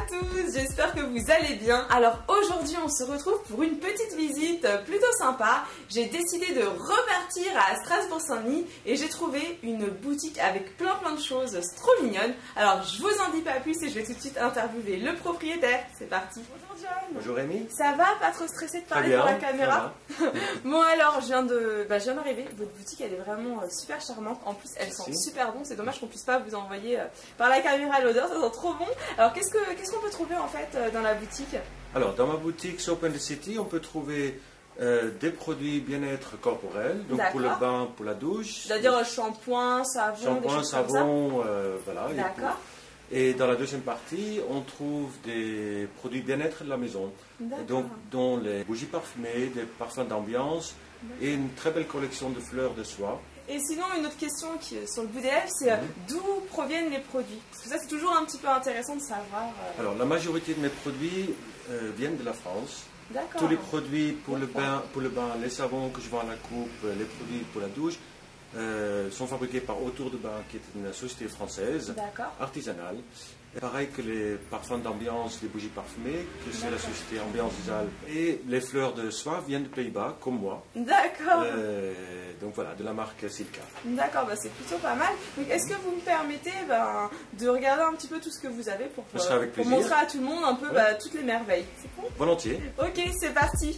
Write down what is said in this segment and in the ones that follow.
tous, j'espère que vous allez bien. Alors aujourd'hui on se retrouve pour une petite visite plutôt sympa. J'ai décidé de repartir à Strasbourg-Saint-Denis et j'ai trouvé une boutique avec plein de choses trop mignonnes. Alors je vous en dis pas plus et je vais tout de suite interviewer le propriétaire. C'est parti. Bonjour John. Bonjour Rémi. Ça va? Pas trop stressé de parler pour la caméra? Bon alors je viens d'arriver. Votre boutique elle est vraiment super charmante. En plus elle sent super bon. C'est dommage qu'on puisse pas vous envoyer par la caméra l'odeur. Ça sent trop bon. Alors qu'est-ce qu'on peut trouver en fait dans la boutique? Alors dans ma boutique Soap & City, on peut trouver des produits bien-être corporel, donc pour le bain, pour la douche. C'est-à-dire shampoing, savon, des choses comme ça. Voilà. D'accord. Et dans la deuxième partie, on trouve des produits bien-être de la maison, donc dont les bougies parfumées, des parfums d'ambiance et une très belle collection de fleurs de soie. Et sinon, une autre question qui est sur le bout des lèvres, c'est d'où proviennent les produits? Parce que ça, c'est toujours un petit peu intéressant de savoir. Alors, la majorité de mes produits viennent de la France. D'accord. Tous les produits pour le bain, les savons que je vends à la coupe, les produits pour la douche, sont fabriqués par Autour de Bain, qui est une société française, artisanale. Et pareil que les parfums d'ambiance, les bougies parfumées, que c'est la société Ambiance des Alpes. Et les fleurs de soie viennent de Pays-Bas, comme moi. D'accord. Donc voilà, de la marque Silka. D'accord, bah c'est plutôt pas mal. Donc est-ce que vous me permettez de regarder un petit peu tout ce que vous avez pour montrer à tout le monde un peu toutes les merveilles? C'est bon? Volontiers. Ok, c'est parti.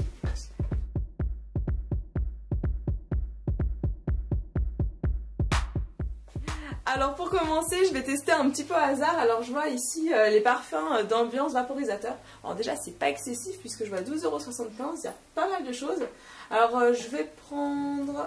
Alors pour commencer, je vais tester un petit peu au hasard. Alors je vois ici les parfums d'ambiance vaporisateur. Alors déjà c'est pas excessif puisque je vois 12,75 €, il y a pas mal de choses. Alors je vais prendre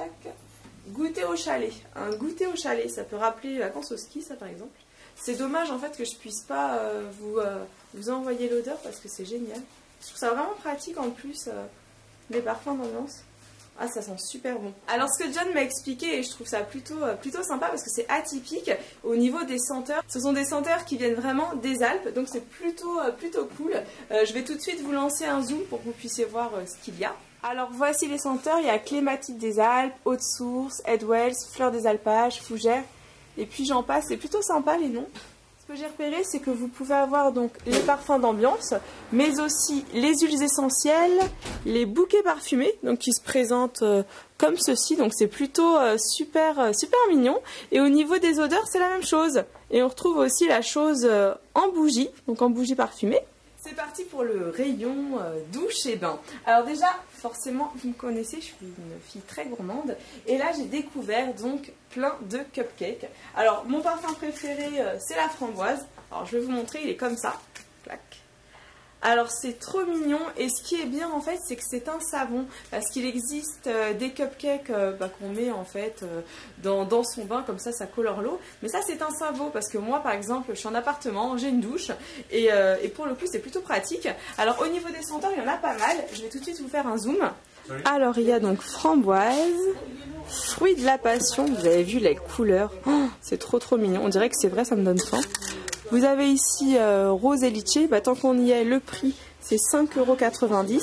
goûter au chalet. Un goûter au chalet, ça peut rappeler les vacances au ski, ça par exemple. C'est dommage en fait que je puisse pas vous envoyer l'odeur parce que c'est génial. Je trouve ça vraiment pratique en plus, les parfums d'ambiance. Ah, ça sent super bon. Alors ce que John m'a expliqué, et je trouve ça plutôt sympa parce que c'est atypique au niveau des senteurs. Ce sont des senteurs qui viennent vraiment des Alpes, donc c'est plutôt cool. Je vais tout de suite vous lancer un zoom pour que vous puissiez voir ce qu'il y a. Alors voici les senteurs, il y a Clématite des Alpes, Haute Source, Edwells, Fleur des Alpages, Fougère, et puis j'en passe. C'est plutôt sympa les noms. Ce que j'ai repéré, c'est que vous pouvez avoir donc les parfums d'ambiance, mais aussi les huiles essentielles, les bouquets parfumés, donc qui se présentent comme ceci. Donc c'est plutôt super mignon. Et au niveau des odeurs, c'est la même chose. Et on retrouve aussi la chose en bougie, donc en bougie parfumée. C'est parti pour le rayon douche et bain. Alors déjà, forcément, vous me connaissez, je suis une fille très gourmande. Et là, j'ai découvert donc plein de cupcakes. Alors, mon parfum préféré, c'est la framboise. Alors, je vais vous montrer, il est comme ça. Clac. Alors c'est trop mignon et ce qui est bien en fait c'est que c'est un savon parce qu'il existe des cupcakes qu'on met en fait dans son bain comme ça colore l'eau, mais ça c'est un savon parce que moi par exemple je suis en appartement, j'ai une douche et pour le coup c'est plutôt pratique. Alors au niveau des senteurs il y en a pas mal, je vais tout de suite vous faire un zoom. Alors il y a donc framboise, fruit de la passion, vous avez vu les couleurs, c'est trop mignon, on dirait que c'est vrai, ça me donne faim. Vous avez ici rose et litchi, tant qu'on y est, le prix c'est 5,90 €.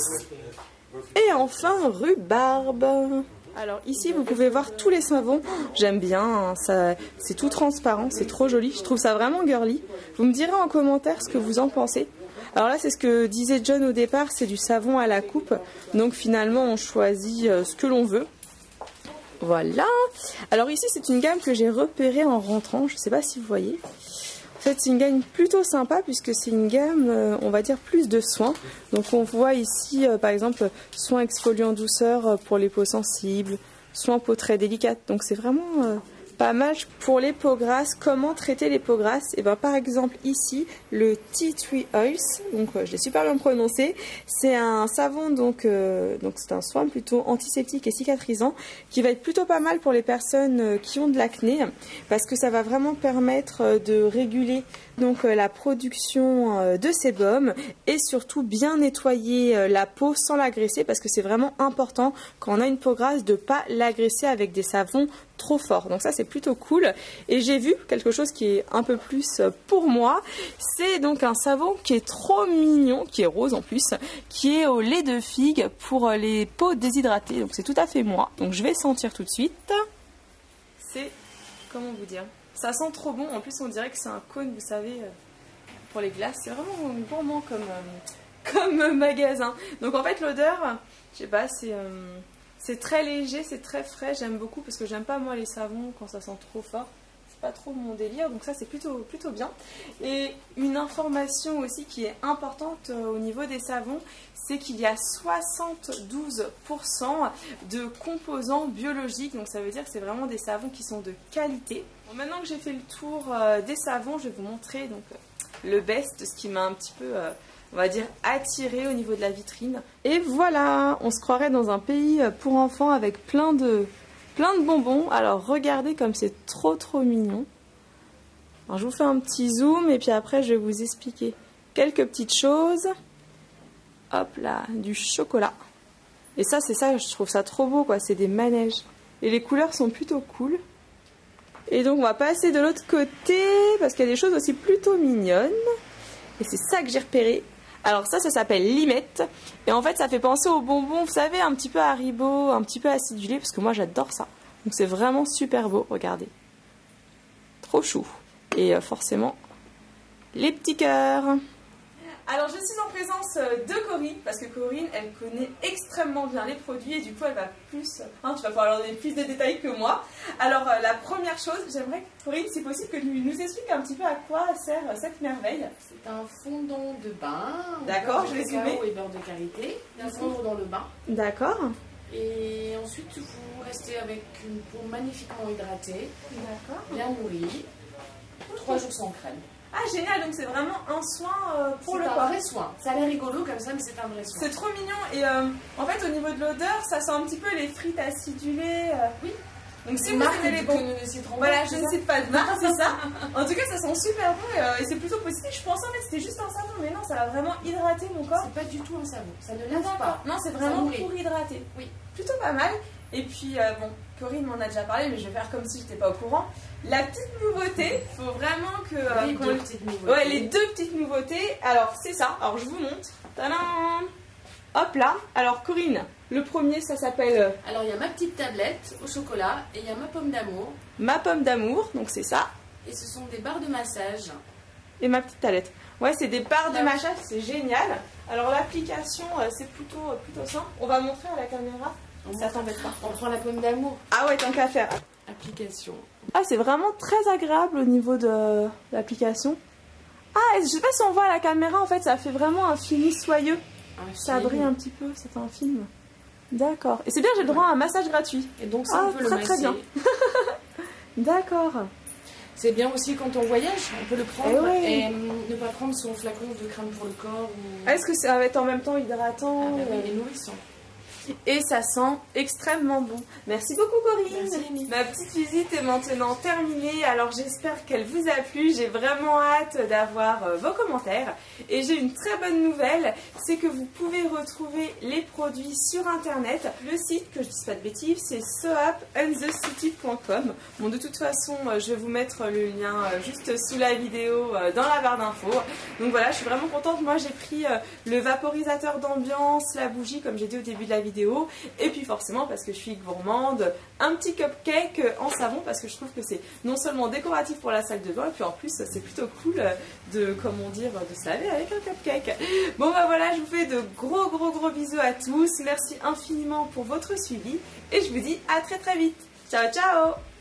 Et enfin rhubarbe. Alors ici vous pouvez voir tous les savons, j'aime bien, c'est tout transparent, c'est trop joli, je trouve ça vraiment girly. Vous me direz en commentaire ce que vous en pensez. Alors là c'est ce que disait John au départ, c'est du savon à la coupe, donc finalement on choisit ce que l'on veut. Voilà. Alors ici c'est une gamme que j'ai repérée en rentrant, je ne sais pas si vous voyez. En fait, c'est une gamme plutôt sympa puisque c'est une gamme, on va dire, plus de soins. Donc on voit ici, par exemple, soins exfoliants douceur pour les peaux sensibles, soins peau très délicate. Donc c'est vraiment pas mal pour les peaux grasses. Comment traiter les peaux grasses? Et par exemple ici le Tea Tree Oils, donc je l'ai super bien prononcé. C'est un savon donc c'est un soin plutôt antiseptique et cicatrisant qui va être plutôt pas mal pour les personnes qui ont de l'acné parce que ça va vraiment permettre de réguler donc la production de sébum et surtout bien nettoyer la peau sans l'agresser parce que c'est vraiment important quand on a une peau grasse de ne pas l'agresser avec des savons trop forts. Donc ça c'est plutôt cool. Et j'ai vu quelque chose qui est un peu plus pour moi. C'est donc un savon qui est trop mignon, qui est rose en plus, qui est au lait de figue pour les peaux déshydratées. Donc c'est tout à fait moi. Donc je vais sentir tout de suite. C'est, comment vous dire, ça sent trop bon. En plus on dirait que c'est un cône, vous savez, pour les glaces. C'est vraiment gourmand comme magasin. Donc en fait l'odeur, je sais pas, c'est très léger, c'est très frais. J'aime beaucoup parce que j'aime pas moi les savons quand ça sent trop fort. Pas trop mon délire, donc ça c'est plutôt bien. Et une information aussi qui est importante au niveau des savons, c'est qu'il y a 72% de composants biologiques, donc ça veut dire que c'est vraiment des savons qui sont de qualité. Bon, maintenant que j'ai fait le tour des savons, je vais vous montrer donc le best, ce qui m'a un petit peu on va dire attiré au niveau de la vitrine. Et voilà, on se croirait dans un pays pour enfants avec plein de bonbons. Alors regardez comme c'est trop mignon. Alors, je vous fais un petit zoom et puis après je vais vous expliquer quelques petites choses. Hop là, du chocolat. Et ça c'est ça, je trouve ça trop beau quoi, c'est des manèges. Et les couleurs sont plutôt cool. Et donc on va passer de l'autre côté parce qu'il y a des choses aussi plutôt mignonnes. Et c'est ça que j'ai repéré. Alors ça s'appelle Limette. Et en fait ça fait penser aux bonbons, vous savez, un petit peu Haribo, un petit peu acidulé, parce que moi j'adore ça. Donc c'est vraiment super beau, regardez. Trop chou. Et forcément, les petits cœurs. Alors je suis en présence de Corinne, parce que Corinne, elle connaît extrêmement bien les produits et du coup elle va plus... tu vas pouvoir leur donner plus de détails que moi. Alors la première chose, j'aimerais, Corinne, si possible, que tu nous expliques un petit peu à quoi sert cette merveille. C'est un fondant de bain. D'accord, je vais zoomer. Et beurre de karité. Bien fondre dans le bain. D'accord. Et ensuite vous restez avec une peau magnifiquement hydratée. D'accord. Bien nourrie. 3 jours sans crème. Ah génial, donc c'est vraiment un soin pour le corps. C'est un vrai soin. Ça a l'air rigolo comme ça, mais c'est un vrai soin. C'est trop mignon et en fait au niveau de l'odeur, ça sent un petit peu les frites acidulées. Oui. Donc si vous aimez les bons, voilà, je ne cite pas de marque, c'est ça. En tout cas, ça sent super bon et c'est plutôt positif. Je pensais en fait c'était juste un savon, mais non, ça va vraiment hydrater mon corps. C'est pas du tout un savon, ça ne lave pas. Non, c'est vraiment pour hydrater. Oui. Plutôt pas mal. Et puis bon, Corinne m'en a déjà parlé, mais je vais faire comme si je n'étais pas au courant. La petite nouveauté, il faut vraiment que... Ouais, les deux petites nouveautés. Alors, c'est ça. Alors, je vous montre. Tadam! Hop là. Alors, Corinne, le premier, ça s'appelle... Alors, il y a ma petite tablette au chocolat et il y a ma pomme d'amour. Ma pomme d'amour, donc c'est ça. Et ce sont des barres de massage. Et ma petite tablette. Ouais, c'est des barres de massage, c'est génial. Alors, l'application, c'est plutôt simple. On va montrer à la caméra. Ça t'embête pas. On prend la pomme d'amour. Ah ouais, tant qu'à faire. Application. Ah, c'est vraiment très agréable au niveau de l'application. Ah, je sais pas si on voit à la caméra, en fait, ça fait vraiment un fini soyeux. Ça brille un petit peu, c'est un film. D'accord. Et c'est bien, j'ai le droit à un massage gratuit. Et donc ça, on peut le masser. Très bien. D'accord. C'est bien aussi quand on voyage, on peut le prendre et ne pas prendre son flacon de crème pour le corps. Ou... Est-ce que ça va être en même temps hydratant? Ah, bah oui, il est nourrissant. Et ça sent extrêmement bon. Merci beaucoup Corinne. Merci. Ma petite visite est maintenant terminée. Alors j'espère qu'elle vous a plu. J'ai vraiment hâte d'avoir vos commentaires. Et j'ai une très bonne nouvelle, c'est que vous pouvez retrouver les produits sur internet. Le site, que je ne dise pas de bêtises, c'est soapandthecity.com. Bon, de toute façon, je vais vous mettre le lien juste sous la vidéo dans la barre d'infos. Donc voilà, je suis vraiment contente. Moi j'ai pris le vaporisateur d'ambiance, la bougie comme j'ai dit au début de la vidéo. Et puis forcément parce que je suis gourmande, un petit cupcake en savon parce que je trouve que c'est non seulement décoratif pour la salle de bain et puis en plus c'est plutôt cool de, comment dire, de se laver avec un cupcake. Bon bah voilà, je vous fais de gros bisous à tous, merci infiniment pour votre suivi et je vous dis à très vite. Ciao ciao.